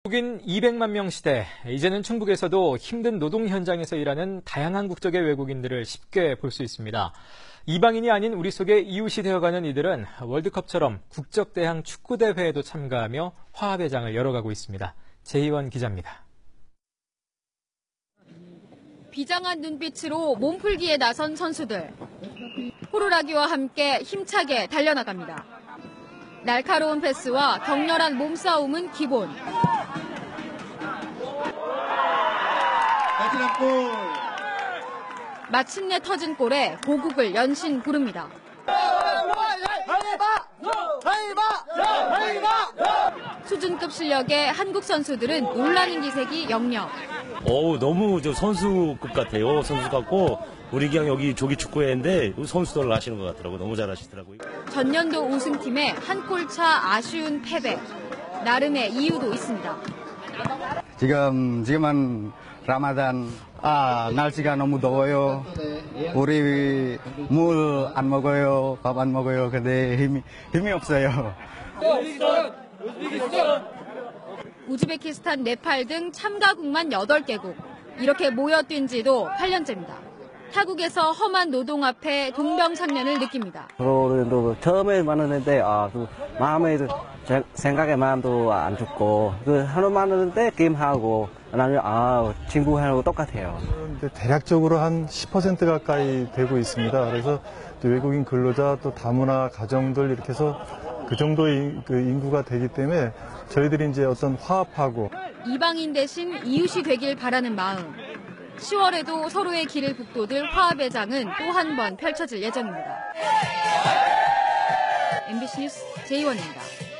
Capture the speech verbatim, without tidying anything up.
한국인 이백만 명 시대, 이제는 충북에서도 힘든 노동 현장에서 일하는 다양한 국적의 외국인들을 쉽게 볼 수 있습니다. 이방인이 아닌 우리 속의 이웃이 되어가는 이들은 월드컵처럼 국적대항 축구대회에도 참가하며 화합의 장을 열어가고 있습니다. 제이원 기자입니다. 비장한 눈빛으로 몸풀기에 나선 선수들. 호루라기와 함께 힘차게 달려나갑니다. 날카로운 패스와 격렬한 몸싸움은 기본. 마침내 터진 골에 고국을 연신 부릅니다. 수준급 실력의 한국 선수들은 놀라는 기색이 역력. 어우, 너무 저 선수급 같아요. 선수 같고 우리 그냥 여기 조기 축구회인데 선수들 하시는 것 같더라고요. 너무 잘하시더라고요. 전년도 우승팀의 한 골차 아쉬운 패배. 나름의 이유도 있습니다. 지금 지금은 라마단 아 날씨가 너무 더워요. 우리 물 안 먹어요, 밥 안 먹어요. 근데 힘이 힘이 없어요. 우즈베키스탄, 네팔 등 참가국만 여덟 개국. 이렇게 모여 뛴 지도 팔 년째입니다. 타국에서 험한 노동 앞에 동병상련을 느낍니다. 저도 처음에 만났는데 아, 그 마음에 제 생각에 마음도 안 죽고 그 하루 만났는데 게임하고 나는 아 친구하고 똑같아요. 대략적으로 한 십 퍼센트 가까이 되고 있습니다. 그래서 외국인 근로자 또 다문화 가정들 이렇게 해서 그 정도의 그 인구가 되기 때문에 저희들이 이제 어떤 화합하고 이방인 대신 이웃이 되길 바라는 마음. 시월에도 서로의 길을 북돋을 화합의 장은 또 한 번 펼쳐질 예정입니다. 엠비씨 뉴스 제이원입니다.